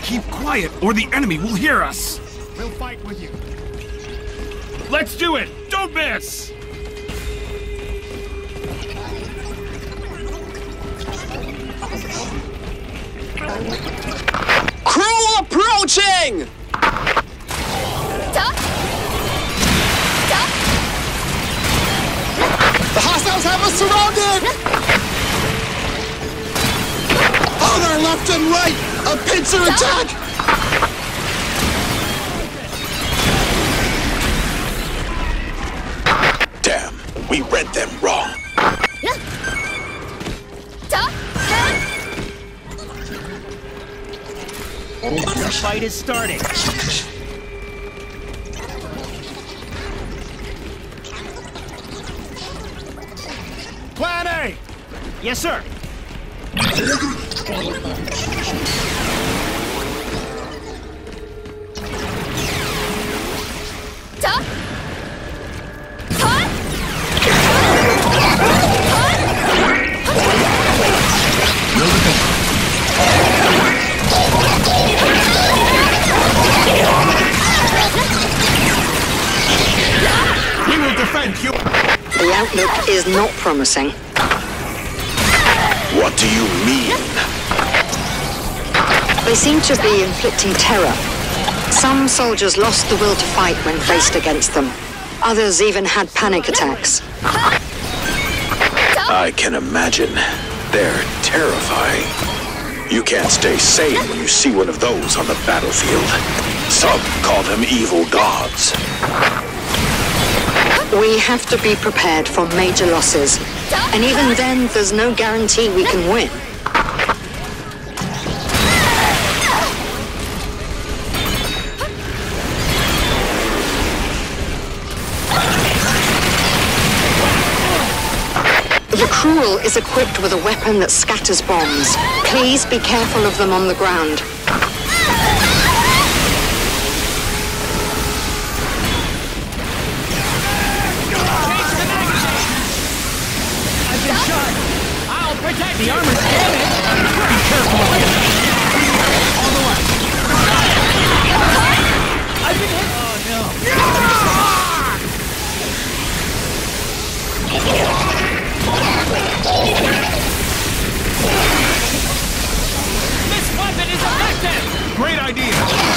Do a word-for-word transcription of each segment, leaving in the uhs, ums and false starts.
Keep quiet, or the enemy will hear us. We'll fight with you. Let's do it! Don't miss! Kruul approaching! The hostiles have us surrounded! On our left and right! A pincer attack! Damn, we read them wrong. The fight is starting. Plan A! Yes, sir. We will defend you. The outlook is not promising. What do you mean? They seem to be inflicting terror. Some soldiers lost the will to fight when faced against them. Others even had panic attacks. I can imagine. They're terrifying. You can't stay sane when you see one of those on the battlefield. Some call them evil gods. We have to be prepared for major losses. And even then, there's no guarantee we can win. The Kruul is equipped with a weapon that scatters bombs. Please be careful of them on the ground. I'll protect the armor's damaged. Be careful of it. On the left. I've been hit. Oh no. This weapon is effective. Great idea.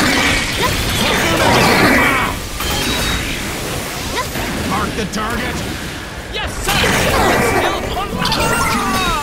Mark the target. Yes, sir. Still on fire.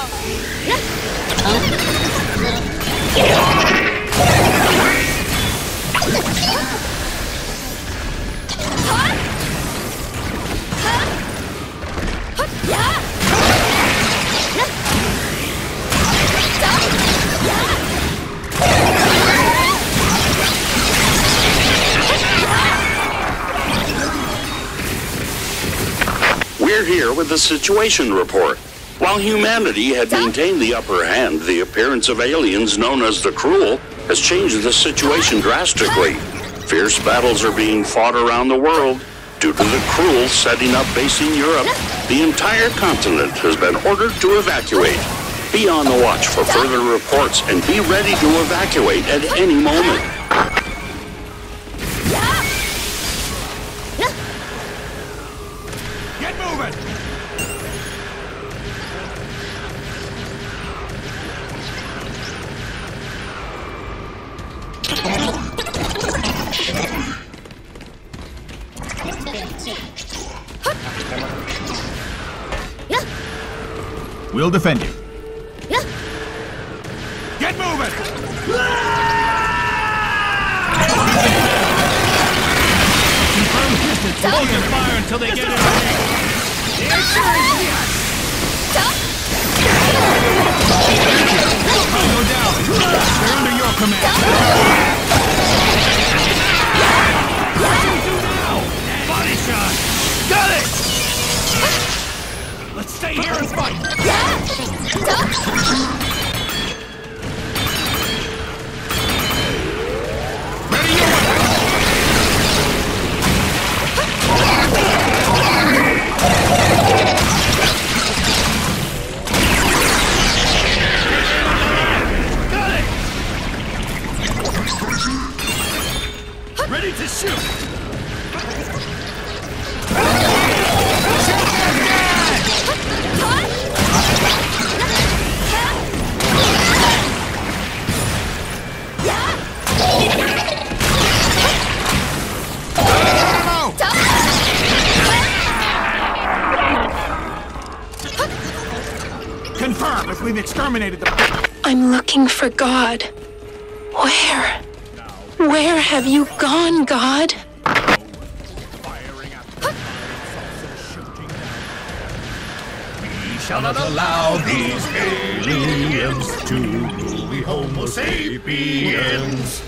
We're here with the situation report. While humanity had maintained the upper hand, the appearance of aliens known as the Kruul has changed the situation drastically. Fierce battles are being fought around the world. Due to the Kruul setting up base in Europe, the entire continent has been ordered to evacuate. Be on the watch for further reports and be ready to evacuate at any moment. Get moving! We'll defend you. Get moving! Confirm distance. Hold your fire until they get in range. Go down. They're under your command. What do we do now? Body shot. Got it! Let's stay here and fight. Ready your weapon. shoot! Confirm if we've exterminated the... I'm looking for God. Where? Where have you gone, God? We shall not allow these aliens to rule the Homo sapiens.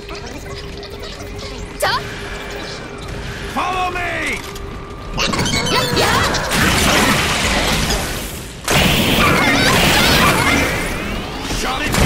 Follow me! Shot it!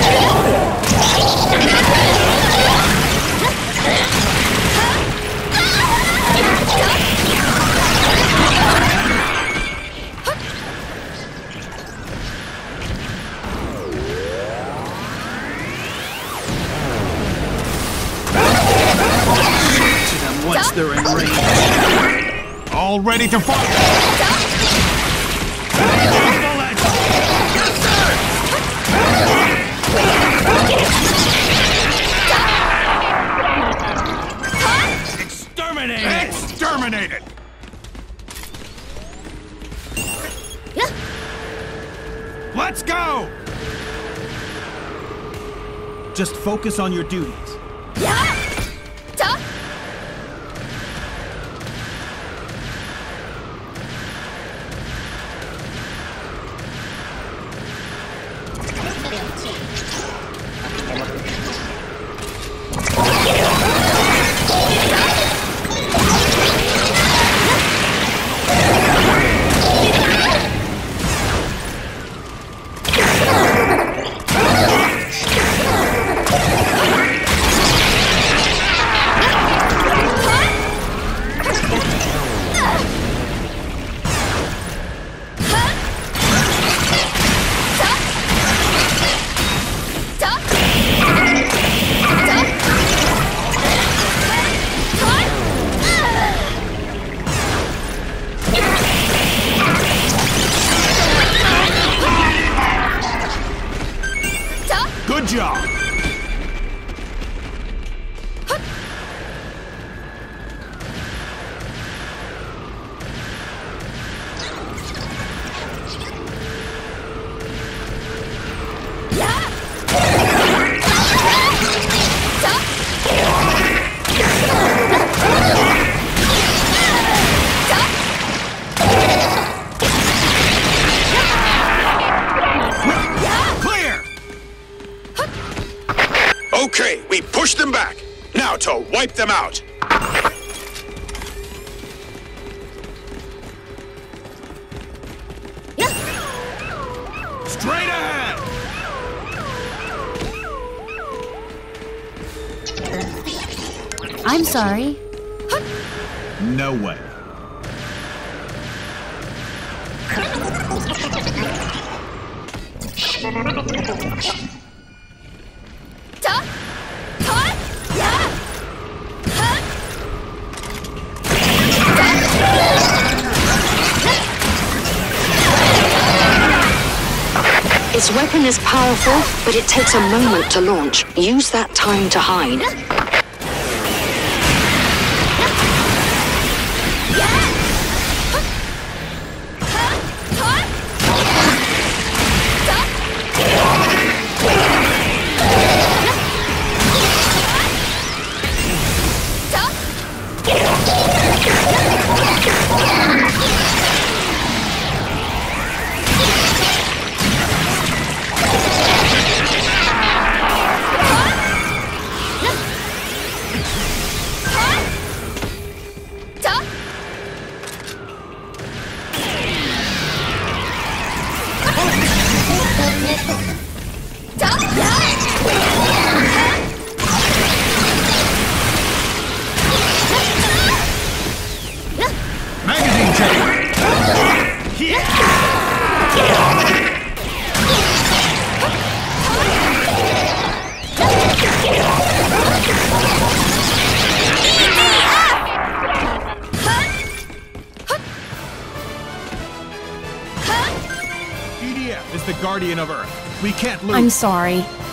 Once they're in range. All ready to fire! Yes, sir! Exterminate it! Exterminate it! Let's go! Just focus on your duties. Good job! Okay, we pushed them back. Now to wipe them out. Straight ahead! I'm sorry. No way. Its weapon is powerful, but it takes a moment to launch. Use that time to hide. T F is the guardian of Earth. We can't lose. I'm sorry.